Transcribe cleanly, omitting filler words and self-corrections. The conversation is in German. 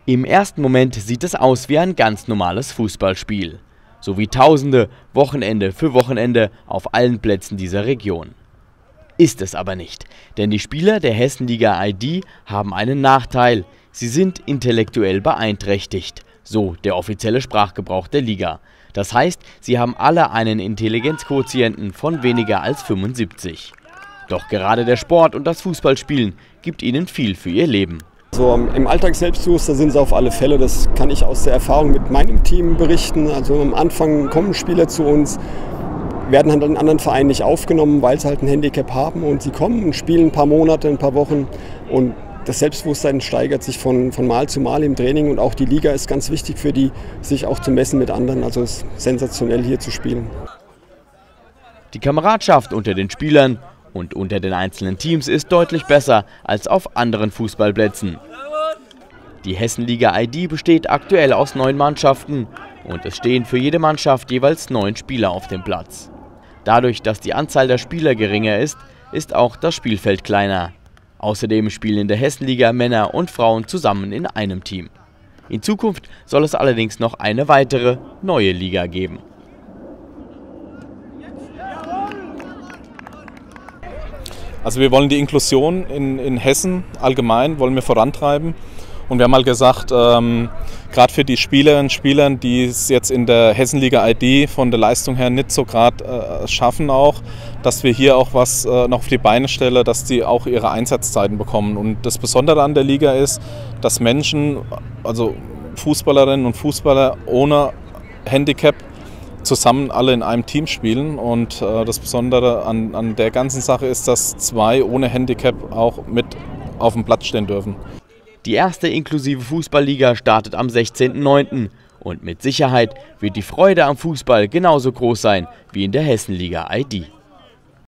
Im ersten Moment sieht es aus wie ein ganz normales Fußballspiel. So wie Tausende Wochenende für Wochenende auf allen Plätzen dieser Region. Ist es aber nicht, denn die Spieler der Hessenliga ID haben einen Nachteil. Sie sind intellektuell beeinträchtigt, so der offizielle Sprachgebrauch der Liga. Das heißt, sie haben alle einen Intelligenzquotienten von weniger als 75. Doch gerade der Sport und das Fußballspielen gibt ihnen viel für ihr Leben. So, im Alltagsselbstbewusster sind sie auf alle Fälle, das kann ich aus der Erfahrung mit meinem Team berichten. Also am Anfang kommen Spieler zu uns, werden halt in anderen Vereinen nicht aufgenommen, weil sie halt ein Handicap haben, und sie kommen und spielen ein paar Monate, ein paar Wochen, und das Selbstbewusstsein steigert sich von Mal zu Mal im Training, und auch die Liga ist ganz wichtig für die, sich auch zu messen mit anderen. Also es ist sensationell, hier zu spielen. Die Kameradschaft unter den Spielern und unter den einzelnen Teams ist deutlich besser als auf anderen Fußballplätzen. Die Hessenliga ID besteht aktuell aus 9 Mannschaften und es stehen für jede Mannschaft jeweils 9 Spieler auf dem Platz. Dadurch, dass die Anzahl der Spieler geringer ist, ist auch das Spielfeld kleiner. Außerdem spielen in der Hessenliga Männer und Frauen zusammen in einem Team. In Zukunft soll es allerdings noch eine weitere, neue Liga geben. Also wir wollen die Inklusion in Hessen allgemein wollen wir vorantreiben. Und wir haben mal gesagt, gerade für die Spielerinnen und Spieler, die es jetzt in der Hessenliga ID von der Leistung her nicht so gerade schaffen auch, dass wir hier auch was noch auf die Beine stellen, dass die auch ihre Einsatzzeiten bekommen. Und das Besondere an der Liga ist, dass Menschen, also Fußballerinnen und Fußballer ohne Handicap, zusammen alle in einem Team spielen, und das Besondere an der ganzen Sache ist, dass 2 ohne Handicap auch mit auf dem Platz stehen dürfen. Die erste inklusive Fußballliga startet am 16.09. und mit Sicherheit wird die Freude am Fußball genauso groß sein wie in der Hessenliga ID.